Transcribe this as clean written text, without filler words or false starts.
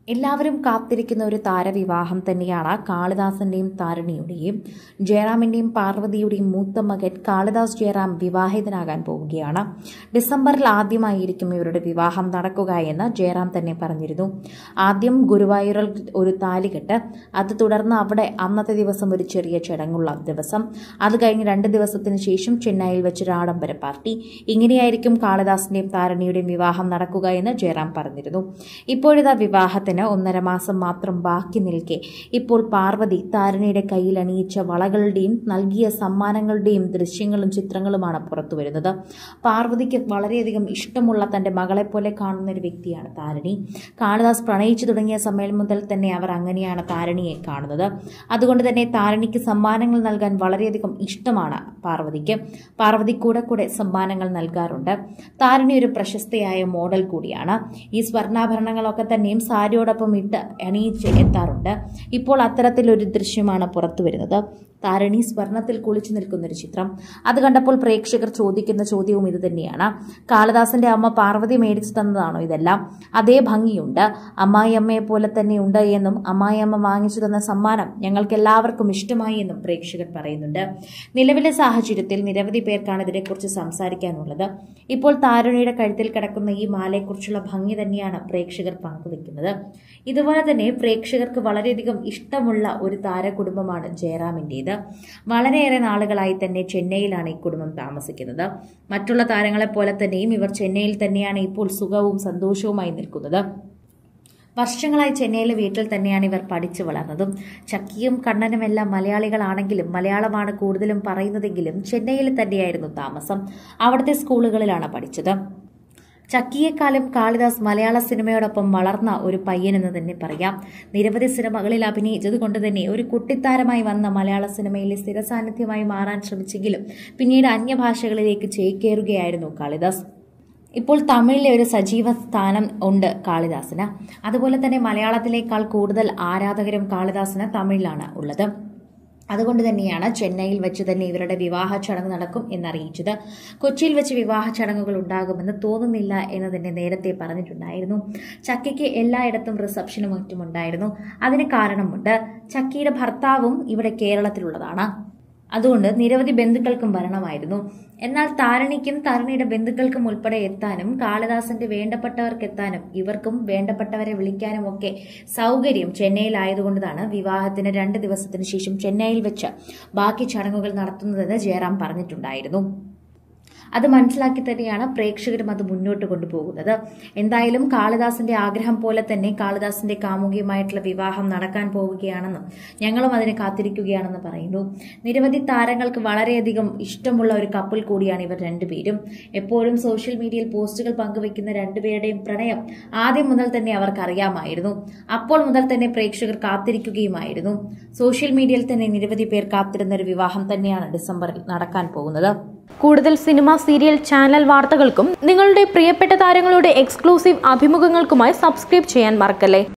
എല്ലാവരും കാത്തിരിക്കുന്ന ഒരു താരവിവാഹം തന്നെയാണ് കാളിദാസിന്റെയും താരണിയുടെയും. ജയറാമിന്റെയും പാർവതിയുടെയും മൂത്ത മകൻ കാളിദാസ് ജയറാം വിവാഹിതനാകാൻ പോവുകയാണ്. ഡിസംബറിൽ ആദ്യമായിരിക്കും ഇവരുടെ വിവാഹം നടക്കുക എന്ന് ജയറാം തന്നെ പറഞ്ഞിരുന്നു. ആദ്യം ഗുരുവായൂരിൽ ഒരു താലികെട്ട്, അത് തുടർന്ന് അവിടെ അന്നത്തെ ദിവസം ഒരു ചെറിയ ചടങ്ങുള്ള ദിവസം, അത് കഴിഞ്ഞ് 2 ദിവസത്തിന് ശേഷം ചെന്നൈയിൽ വെച്ചൊരു ആഡംബര പാർട്ടി. ഇങ്ങനെയായിരിക്കും കാളിദാസിന്റെയും താരണിയുടെയും വിവാഹം നടക്കുക എന്ന് ജയറാം പറഞ്ഞിരുന്നു. ഇപ്പോഴിതാ വിവാഹത്തിന് 1.5 മാസം മാത്രം ബാക്കി നിൽക്കെ ഇപ്പോൾ പാർവതി താരണിയുടെ കയ്യിൽ അണിയിച്ച വളകളുടെയും നൽകിയ സമ്മാനങ്ങളുടെയും ദൃശ്യങ്ങളും ചിത്രങ്ങളുമാണ് പുറത്തുവരുന്നത്. പാർവതിക്ക് വളരെയധികം ഇഷ്ടമുള്ള തന്റെ മകളെപ്പോലെ കാണുന്ന ഒരു വ്യക്തിയാണ് താരണി. കാളിദാസ് പ്രണയിച്ചു തുടങ്ങിയ സമയം മുതൽ തന്നെ അവർ അങ്ങനെയാണ് താരണിയെ കാണുന്നത്. അതുകൊണ്ട് തന്നെ താരണിക്ക് സമ്മാനങ്ങൾ നൽകാൻ വളരെയധികം ഇഷ്ടമാണ് പാർവതിക്ക്. പാർവതി കൂടെ സമ്മാനങ്ങൾ നൽകാറുണ്ട്. താരണി ഒരു പ്രശസ്തയായ മോഡൽ കൂടിയാണ്. ഈ സ്വർണ്ണാഭരണങ്ങളൊക്കെ തന്നെയും സാരിയോടൊപ്പം ഇട്ട് അണിയിച്ച് എത്താറുണ്ട്. ഇപ്പോൾ അത്തരത്തിലൊരു ദൃശ്യമാണ് പുറത്തുവരുന്നത്. താരണി സ്വർണത്തിൽ കുളിച്ചു നിൽക്കുന്നൊരു ചിത്രം. അത് കണ്ടപ്പോൾ പ്രേക്ഷകർ ചോദിക്കുന്ന ചോദ്യവും ഇത് തന്നെയാണ്. കാളിദാസിന്റെ അമ്മ പാർവതി മേടിച്ചു തന്നതാണോ ഇതെല്ലാം? അതേ ഭംഗിയുണ്ട്, അമ്മായിയമ്മയെ പോലെ തന്നെ ഉണ്ട് എന്നും അമ്മായിയമ്മ വാങ്ങിച്ചു തന്ന സമ്മാനം ഞങ്ങൾക്ക് എല്ലാവർക്കും ഇഷ്ടമായി എന്നും പ്രേക്ഷകർ പറയുന്നുണ്ട്. നിലവിലെ സാഹചര്യത്തിൽ നിരവധി പേർക്കാണ് ഇതിനെക്കുറിച്ച് സംസാരിക്കാനുള്ളത്. ഇപ്പോൾ താരണിയുടെ കഴുത്തിൽ കിടക്കുന്ന ഈ മാലയെക്കുറിച്ചുള്ള ഭംഗി തന്നെയാണ് പ്രേക്ഷകർ പങ്കുവെക്കുന്നത്. ഇതുപോലെ തന്നെ പ്രേക്ഷകർക്ക് വളരെയധികം ഇഷ്ടമുള്ള ഒരു താരകുടുംബമാണ് ജയറാമിന്റേത്. വളരെയേറെ നാളുകളായി തന്നെ ചെന്നൈയിലാണ് ഈ കുടുംബം താമസിക്കുന്നത്. മറ്റുള്ള താരങ്ങളെ പോലെ തന്നെയും ഇവർ ചെന്നൈയിൽ തന്നെയാണ് ഇപ്പോൾ സുഖവും സന്തോഷവുമായി നിൽക്കുന്നത്. വർഷങ്ങളായി ചെന്നൈയിലെ വീട്ടിൽ തന്നെയാണ് ഇവർ പഠിച്ചു വളർന്നതും. ചക്കിയും കണ്ണനുമെല്ലാം മലയാളികളാണെങ്കിലും മലയാളമാണ് കൂടുതലും പറയുന്നതെങ്കിലും ചെന്നൈയിൽ തന്നെയായിരുന്നു താമസം. അവിടുത്തെ സ്കൂളുകളിലാണ് പഠിച്ചത്. ചക്കിയെക്കാളും കാളിദാസ് മലയാള സിനിമയോടൊപ്പം വളർന്ന ഒരു പയ്യനെന്ന് തന്നെ പറയാം. നിരവധി സിനിമകളിൽ അഭിനയിച്ചതുകൊണ്ട് തന്നെ ഒരു കുട്ടിത്താരമായി വന്ന മലയാള സിനിമയിലെ സ്ഥിരസാന്നിധ്യമായി മാറാൻ ശ്രമിച്ചെങ്കിലും പിന്നീട് അന്യഭാഷകളിലേക്ക് ചേക്കേറുകയായിരുന്നു കാളിദാസ്. ഇപ്പോൾ തമിഴിലെ ഒരു സജീവ സ്ഥാനം ഉണ്ട് കാളിദാസിന്. അതുപോലെ തന്നെ മലയാളത്തിലേക്കാൾ കൂടുതൽ ആരാധകരും കാളിദാസിന് തമിഴിലാണ് ഉള്ളത്. അതുകൊണ്ട് തന്നെയാണ് ചെന്നൈയിൽ വെച്ച് തന്നെ ഇവരുടെ വിവാഹ ചടങ്ങ് നടക്കും എന്നറിയിച്ചത്. കൊച്ചിയിൽ വെച്ച് വിവാഹ ചടങ്ങുകൾ ഉണ്ടാകുമെന്ന് തോന്നുന്നില്ല എന്ന് തന്നെ നേരത്തെ പറഞ്ഞിട്ടുണ്ടായിരുന്നു. ചക്കിക്ക് എല്ലായിടത്തും റിസപ്ഷനും മറ്റും ഉണ്ടായിരുന്നു. അതിന് കാരണമുണ്ട്. ചക്കിയുടെ ഭർത്താവും ഇവിടെ കേരളത്തിലുള്ളതാണ്. അതുകൊണ്ട് നിരവധി ബന്ധുക്കൾക്കും വരണമായിരുന്നു. എന്നാൽ താരണിക്കും താരണിയുടെ ബന്ധുക്കൾക്കും ഉൾപ്പെടെ എത്താനും കാളിദാസിന്റെ വേണ്ടപ്പെട്ടവർക്ക് എത്താനും ഇവർക്കും വേണ്ടപ്പെട്ടവരെ വിളിക്കാനും ഒക്കെ സൗകര്യം ചെന്നൈയിലായതുകൊണ്ടാണ് വിവാഹത്തിന് 2 ദിവസത്തിന് ശേഷം ചെന്നൈയിൽ വെച്ച് ബാക്കി ചടങ്ങുകൾ നടത്തുന്നതെന്ന് ജയറാം പറഞ്ഞിട്ടുണ്ടായിരുന്നു. അത് മനസ്സിലാക്കി തന്നെയാണ് പ്രേക്ഷകരും അത് മുന്നോട്ട് കൊണ്ടുപോകുന്നത്. എന്തായാലും കാളിദാസിന്റെ ആഗ്രഹം പോലെ തന്നെ കാളിദാസിന്റെ കാമുകിയുമായിട്ടുള്ള വിവാഹം നടക്കാൻ പോവുകയാണെന്നും ഞങ്ങളും അതിനെ കാത്തിരിക്കുകയാണെന്ന് പറയുന്നു. നിരവധി താരങ്ങൾക്ക് വളരെയധികം ഇഷ്ടമുള്ള ഒരു കപ്പിൾ കൂടിയാണ് ഇവർ രണ്ടുപേരും. എപ്പോഴും സോഷ്യൽ മീഡിയയിൽ പോസ്റ്റുകൾ പങ്കുവയ്ക്കുന്ന രണ്ടുപേരുടെയും പ്രണയം ആദ്യം മുതൽ തന്നെ അവർക്കറിയാമായിരുന്നു. അപ്പോൾ മുതൽ തന്നെ പ്രേക്ഷകർ കാത്തിരിക്കുകയുമായിരുന്നു. സോഷ്യൽ മീഡിയയിൽ തന്നെ നിരവധി പേർ കാത്തിരുന്ന ഒരു വിവാഹം തന്നെയാണ് ഡിസംബറിൽ നടക്കാൻ പോകുന്നത്. കൂടുതൽ സിനിമ, സീരിയൽ, ചാനൽ വാർത്തകൾക്കും നിങ്ങളുടെ പ്രിയപ്പെട്ട താരങ്ങളുടെ എക്സ്ക്ലൂസീവ് അഭിമുഖങ്ങൾക്കുമായി സബ്സ്ക്രൈബ് ചെയ്യാൻ മറക്കല്ലേ.